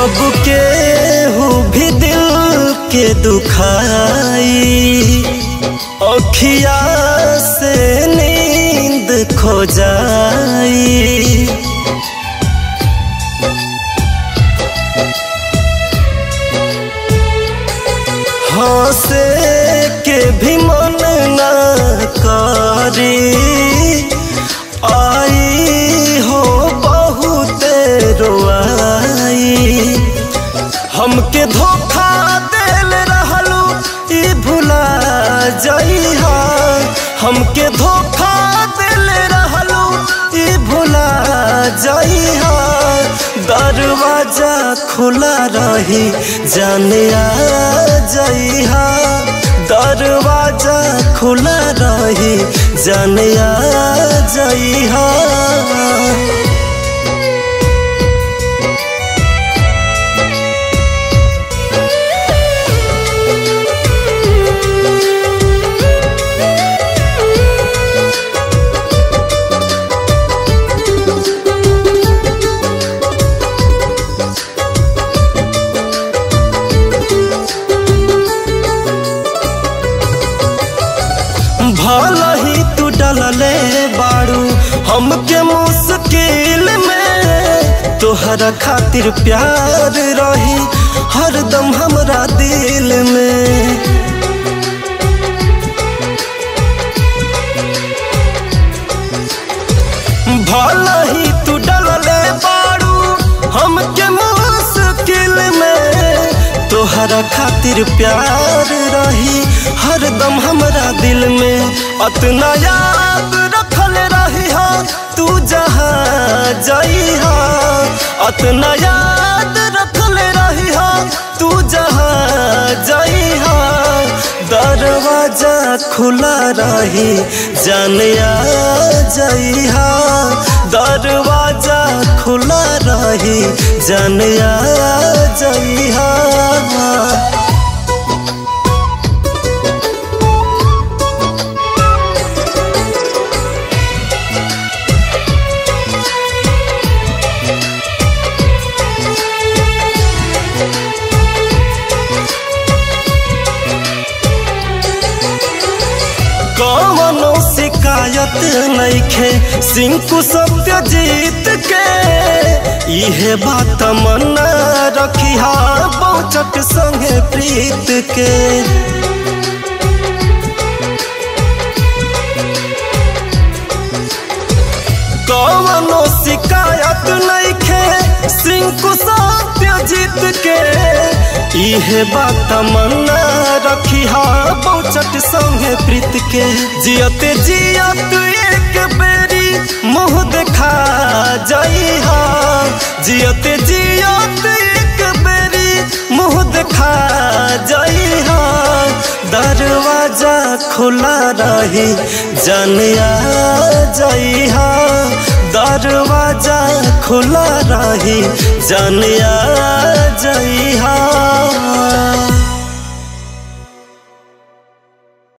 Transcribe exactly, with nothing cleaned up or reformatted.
जब के हूँ भी दिल के दुखाई अखिया से नींद खो जाई। हंसे के भी मन न करी आई हो बहुत रोआई। हमके धोखा देल रहलू ई भुला जइहा। हमके धोखा देल रहलू ई भुला जइहा। दरवाजा खुला रही जाने आ जइहा। दरवाजा खुला रही जाने आ जइहा। भला ही तू डलले बाड़ू हमके मुश्किल में। तोहरा खातिर प्यार रही हरदम हमरा दिल में। भला ही तू डलले बाड़ू हमके मुश्किल में। तोहरा खातिर प्यार रही हरदम हमरा दिल में। अतना याद रखल रही हा तू जहाँ जइहा। अतना याद रखल रही हा तू जहाँ जइहा। दरवाजा खुला रही जाने आ जइहा। दरवाजा खुला रही जाने आ जइहा। कौनो शिकायत नइखे सिंकु सत्यजीत के। इहे बात मन रखिहा बहुचट संगे प्रीत के। कौनो शिकायत नइखे सिंकु सत्यजीत के। इहे बात मन रखिहा बहुचट संगे प्रीत के। जियते जियत एक बेरी मुँह देखा जइहा। जियते जियत एक बेरी मुँह देखा जइहा। दरवाजा खुला रही जाने आ जइहा। दरवाजा खुला रही जाने आ जइहा।